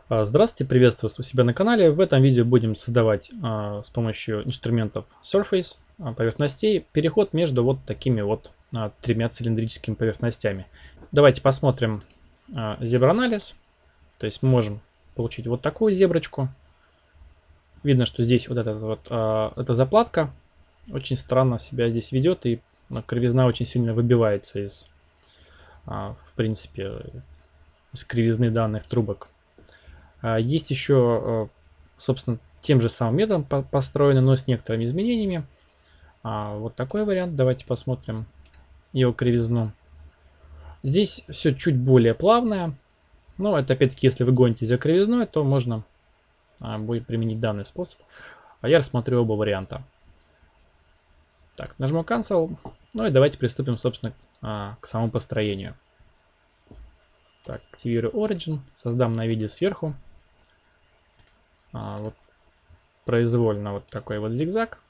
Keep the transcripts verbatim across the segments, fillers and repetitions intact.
Здравствуйте, приветствую вас у себя на канале. В этом видео будем создавать а, с помощью инструментов Surface а, поверхностей переход между вот такими вот а, тремя цилиндрическими поверхностями. Давайте посмотрим а, зеброанализ. То есть мы можем получить вот такую зеброчку. Видно, что здесь вот эта вот а, эта заплатка очень странно себя здесь ведет, и а, кривизна очень сильно выбивается из, а, в принципе, из кривизны данных трубок. Есть еще, собственно, тем же самым методом построено, но с некоторыми изменениями. Вот такой вариант. Давайте посмотрим его кривизну. Здесь все чуть более плавное. Но это опять-таки, если вы гоните за кривизной, то можно будет применить данный способ. А я рассмотрю оба варианта. Так, нажму Cancel. Ну и давайте приступим, собственно, к самому построению. Так, активирую Origin. Создам на виде сверху. А, вот произвольно вот такой вот зигзаг.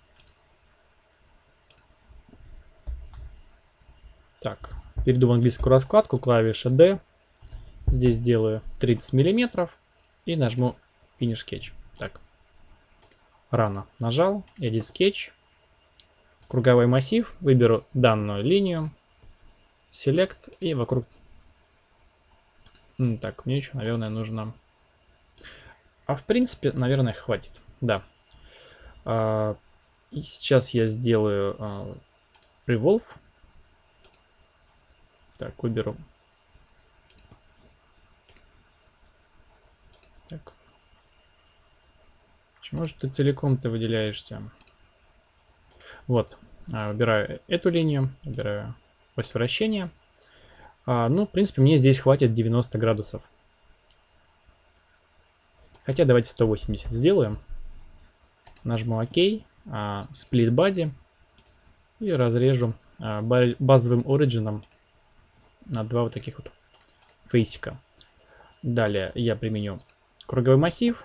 Так, перейду в английскую раскладку, клавиша D. Здесь делаю тридцать миллиметров и нажму Finish Sketch. Так, рано нажал, Edit Sketch. Круговой массив, выберу данную линию, Select и вокруг... Так, мне еще, наверное, нужно... А в принципе, наверное, хватит. Да. А, и сейчас я сделаю а, Revolve. Так, выберу. Так. Почему же ты целиком-то выделяешься? Вот. А, выбираю эту линию. Выбираю ось вращения. А, ну, в принципе, мне здесь хватит девяносто градусов. Хотя давайте сто восемьдесят сделаем. Нажму ОК. А, Split Body. И разрежу а, базовым оригином на два вот таких вот фейсика. Далее я применю круговой массив.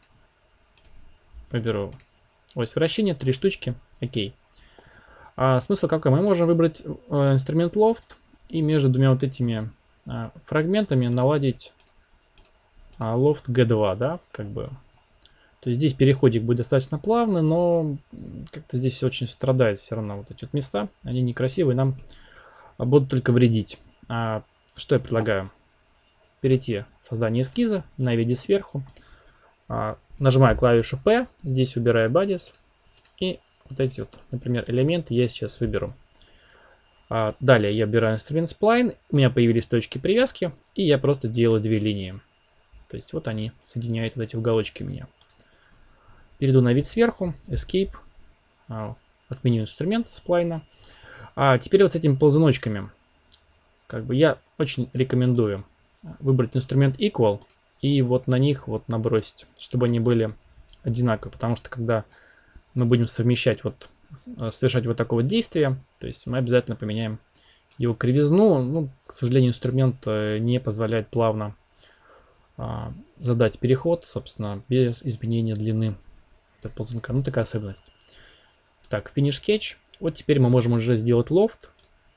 Выберу ось вращения, три штучки. Окей. А смысл какой? Мы можем выбрать э, инструмент Loft и между двумя вот этими э, фрагментами наладить э, Loft джи два, да, как бы. То есть здесь переходик будет достаточно плавный, но как-то здесь очень страдает все равно вот эти вот места. Они некрасивые, нам будут только вредить. А что я предлагаю? Перейти в создание эскиза на виде сверху. А, нажимаю клавишу P, здесь убираю Bodies. И вот эти вот, например, элементы я сейчас выберу. А, далее я выбираю инструмент Spline. У меня появились точки привязки. И я просто делаю две линии. То есть вот они соединяют вот эти уголочки меня. Перейду на вид сверху. Escape. А, отменю инструмент Spline. А теперь вот с этими ползуночками. Как бы я очень рекомендую выбрать инструмент Equal и вот на них вот набросить, чтобы они были одинаковые, потому что когда мы будем совмещать вот, совершать вот такое вот действие, то есть мы обязательно поменяем его кривизну. Ну, к сожалению, инструмент не позволяет плавно а, задать переход, собственно, без изменения длины ползунка. Ну, такая особенность. Так, Finish Sketch. Вот теперь мы можем уже сделать Loft.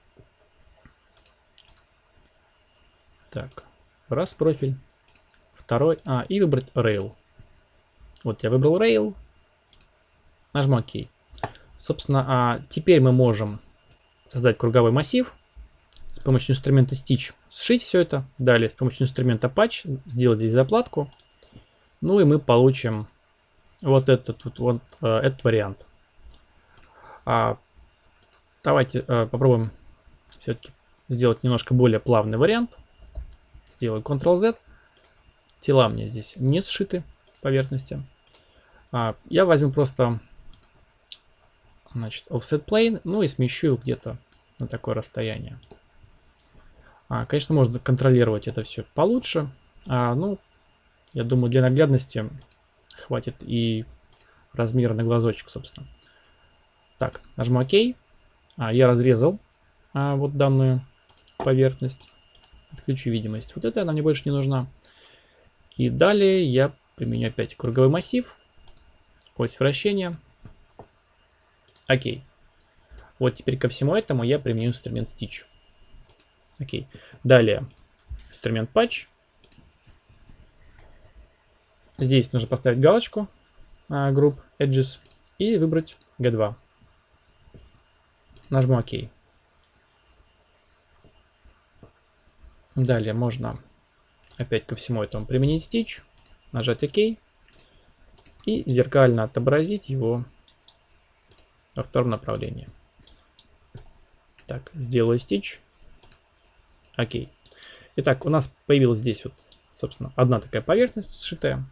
Так, раз профиль, второй, а, и выбрать Rail. Вот я выбрал Rail, нажму ОК. Собственно, а теперь мы можем создать круговой массив с помощью инструмента Stitch, сшить все это. Далее с помощью инструмента Patch сделать здесь заплатку. Ну и мы получим вот этот вот, вот а, этот вариант. А, давайте а, попробуем все-таки сделать немножко более плавный вариант. Сделаю контрол зет. Тела мне здесь не сшиты поверхности. А, я возьму просто, значит, offset plane, ну и смещу где-то на такое расстояние. А, конечно, можно контролировать это все получше. А, ну, я думаю, для наглядности хватит и размера на глазочек, собственно. Так, нажму ОК. А, я разрезал а, вот данную поверхность. Отключу видимость. Вот эта она мне больше не нужна. И далее я применю опять круговой массив. Ось вращения. Окей. Вот теперь ко всему этому я применю инструмент Stitch. Окей. Далее инструмент Patch. Здесь нужно поставить галочку uh, Group Edges и выбрать джи два. Нажму ОК. Далее можно опять ко всему этому применить Stitch, нажать ОК и зеркально отобразить его во втором направлении. Так, сделаю Stitch. ОК. Итак, у нас появилась здесь вот, собственно, одна такая поверхность сшитая.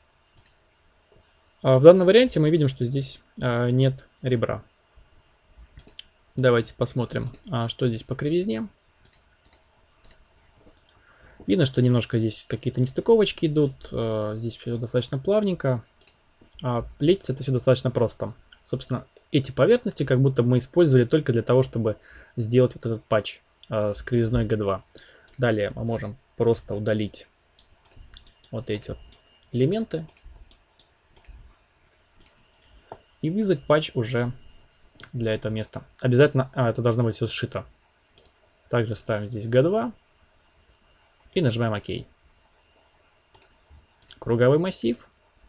В данном варианте мы видим, что здесь нет ребра. Давайте посмотрим, что здесь по кривизне. Видно, что немножко здесь какие-то нестыковочки идут. Здесь все достаточно плавненько. А плетится это все достаточно просто. Собственно, эти поверхности как будто мы использовали только для того, чтобы сделать вот этот патч с кривизной джи два. Далее мы можем просто удалить вот эти вот элементы и вызвать патч уже для этого места. Обязательно а, это должно быть все сшито. Также ставим здесь джи два и нажимаем ОК. Круговой массив.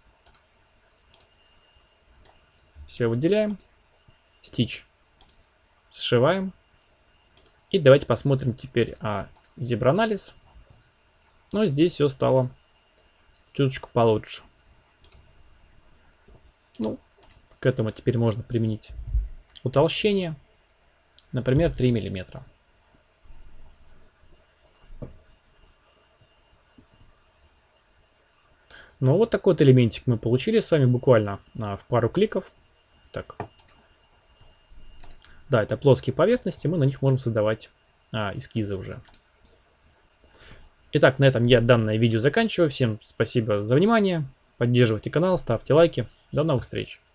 Все выделяем. Stitch сшиваем. И давайте посмотрим теперь а, зебранализ. Но здесь все стало чуточку получше. Ну, к этому теперь можно применить утолщение, например, три миллиметра. Ну, вот такой вот элементик мы получили с вами буквально а, в пару кликов. Так. Да, это плоские поверхности, мы на них можем создавать а, эскизы уже. Итак, на этом я данное видео заканчиваю. Всем спасибо за внимание. Поддерживайте канал, ставьте лайки. До новых встреч.